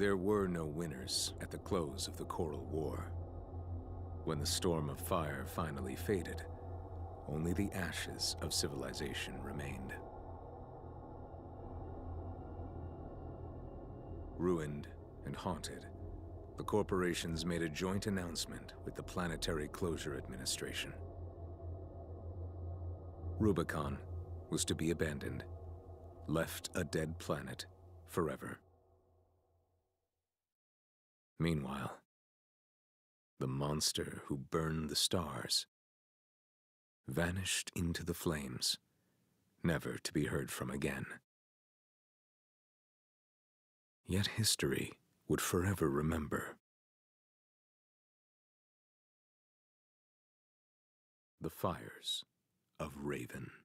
There were no winners at the close of the Coral War. When the storm of fire finally faded, only the ashes of civilization remained. Ruined and haunted, the corporations made a joint announcement with the Planetary Closure Administration. Rubicon was to be abandoned, left a dead planet forever. Meanwhile, the monster who burned the stars vanished into the flames, never to be heard from again. Yet history would forever remember. The fires of Raven.